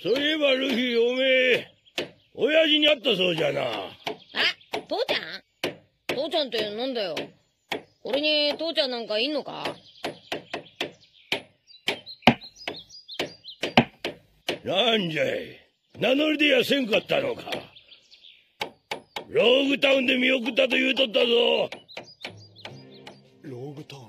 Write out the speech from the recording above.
そういえばルフィ、おめえ親父に会ったそうじゃな。 父ちゃん？父ちゃんってなんだよ。俺に父ちゃんなんかいんのか？ なんじゃい、名乗り出やせんかったのか。ローグタウンで見送ったと言うとったぞ。 ローグタウン。